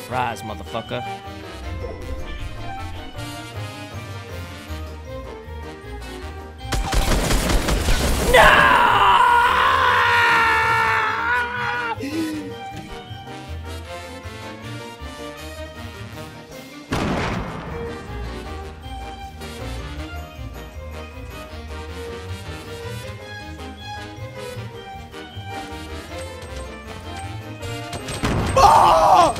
Surprise, motherfucker. No! Oh!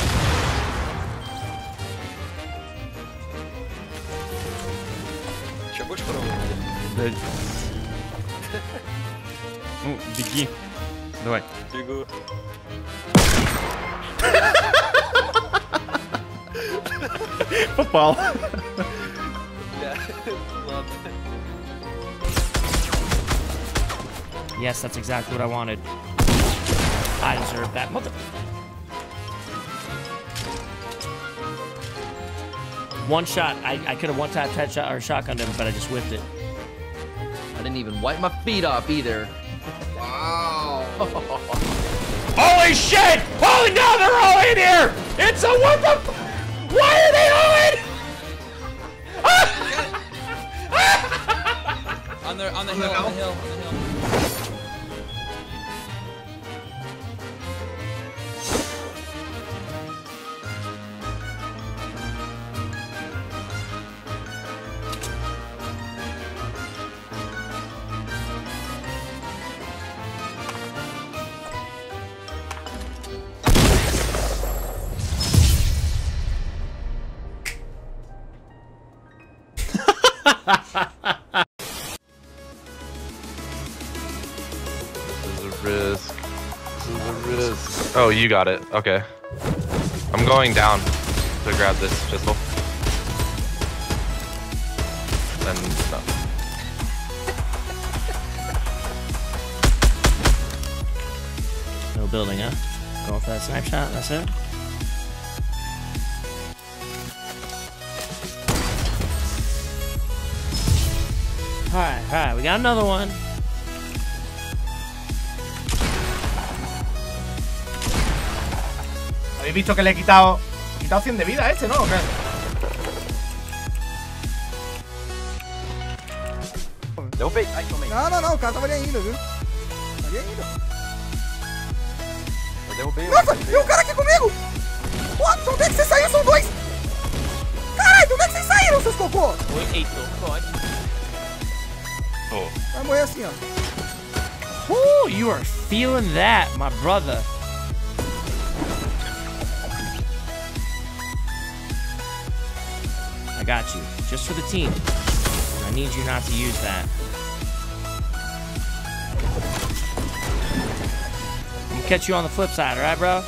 Чего будешь пробовать? Блядь. Ну, беги. Давай. Бегу. Попал. Бля, ладно. Yes, that's exactly what I wanted. I deserve that mother. One shot. I could have one-tapped headshot or shotgunned him, but I just whipped it. I didn't even wipe my feet off either. Wow. Holy shit! Holy no, they're all in here! It's a what the why are they all in? On the hill, on the hill, on the hill. Risk. This is a risk. Oh, you got it. Okay. I'm going down to grab this pistol. And no. No building, huh? Going for that snipe shot, that's it? Alright, we got another one. ¿Habéis visto que le he quitado 100 de vida a este, no? ¿O qué? Não, o cara tava ali ainda, viu? Ali ainda. Nossa, tem um cara aqui comigo! What? De onde é que vocês saíram? São dois! Caralho, de onde é que vocês saíram, seus cocô? Oi, Heitor, pode. Vai morrer assim, ó. Ooh, you are feeling that, my brother. I got you, just for the team. I need you not to use that. I'm gonna catch you on the flip side, alright, bro?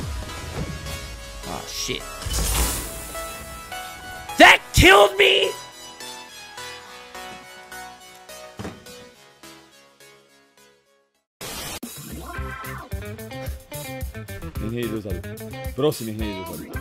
Oh, shit. That killed me?! Engenheiro usado. Próximo engenheiro usado.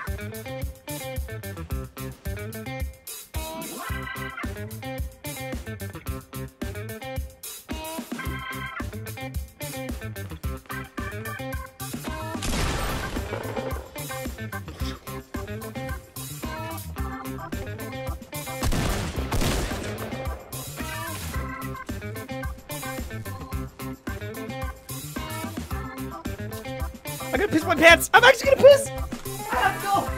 I'm gonna piss my pants! I'm actually gonna piss! I have to go!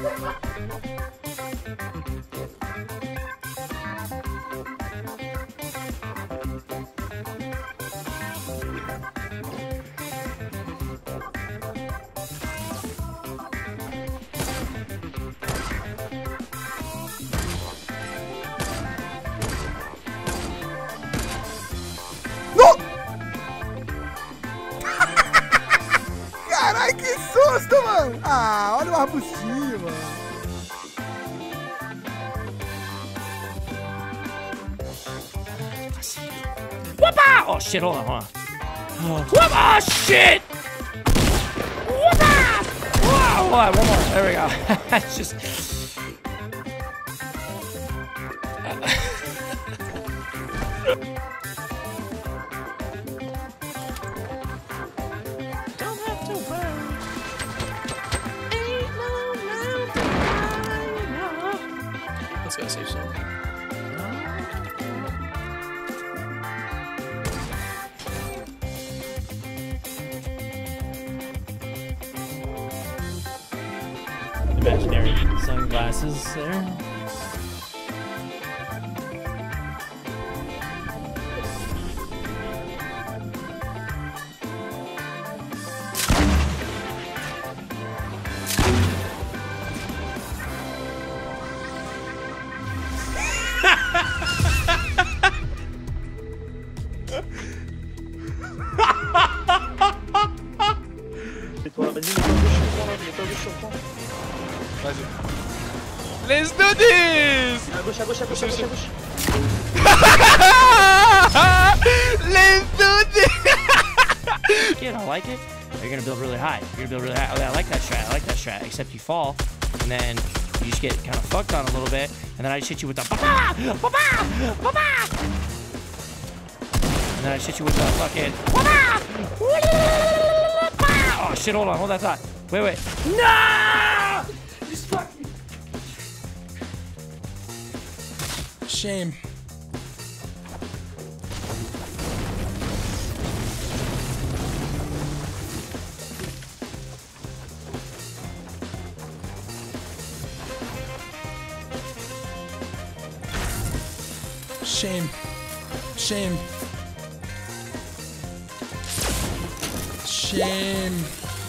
Caralho, que susto, mano! Ah, olha o arbustinho, mano. Whoop-ah! Oh shit, hold on. Whoop-ah! Shit! Whoop-ah! Whoa, hold on, one more. There we go. It's just... Don't have to worry. Ain't no safe zone. Imaginary sunglasses there. Let's do this! À gauche, à gauche, à gauche, à gauche, à gauche. Let's do this! Kid, I like it. You're gonna build really high. You're gonna build really high. Okay, I like that strat. I like that strat. Except you fall, and then you just get kind of fucked on a little bit, and then I just hit you with the ba-ba, ba-ba, ba-ba, and then I just hit you with the fucking ba-ba. Oh shit! Hold on, hold that thought. Wait, wait. No! You fucked me. Shame. Shame. Shame. Shame.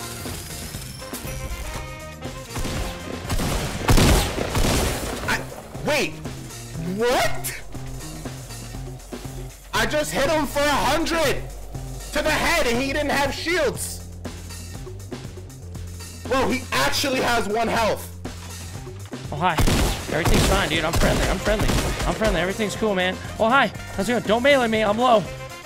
Wait, what? I just hit him for 100 to the head and he didn't have shields. Bro, he actually has 1 health. Oh, hi. Everything's fine, dude. I'm friendly. I'm friendly. I'm friendly. Everything's cool, man. Oh, hi. How's it going? Don't melee me. I'm low.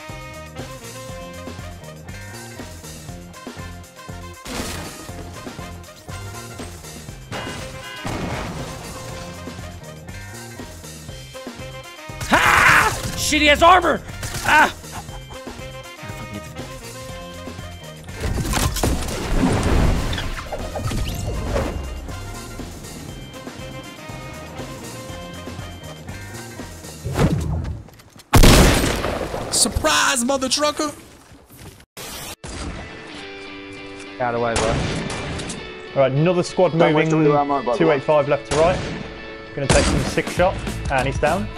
Ha! Shit, he has armor. Ah! Surprise, mother trucker! Out of the way, bro. Alright, another squad moving. 285 left to right. Gonna take some 6 shots, and he's down.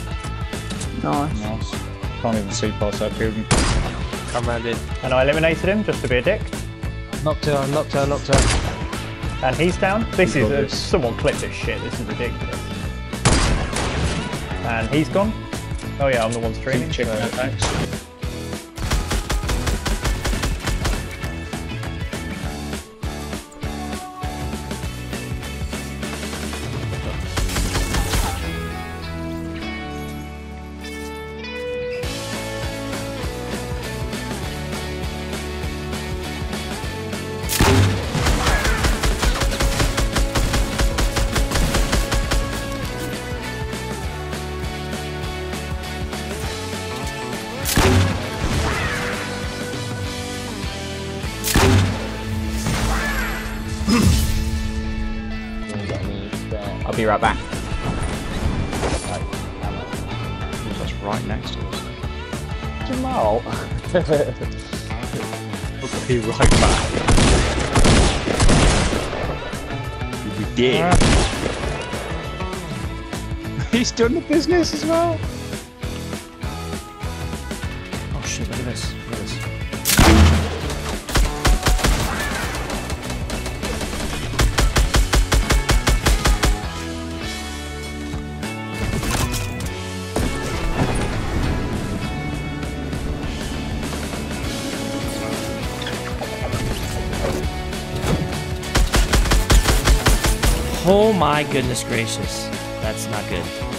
Nice. Can't even see past that building. Come round in. And I eliminated him just to be a dick. Nocturne, Nocturne, Nocturne. And he's down. This is someone clip this shit. This is ridiculous. And he's gone. Oh yeah, I'm the one streaming. Thanks. I'll be right back. That's right next to us. Jamal. I'll be right back. We did. He's done the business as well. Oh shit, look at this. Look at this. Oh my goodness gracious. That's not good.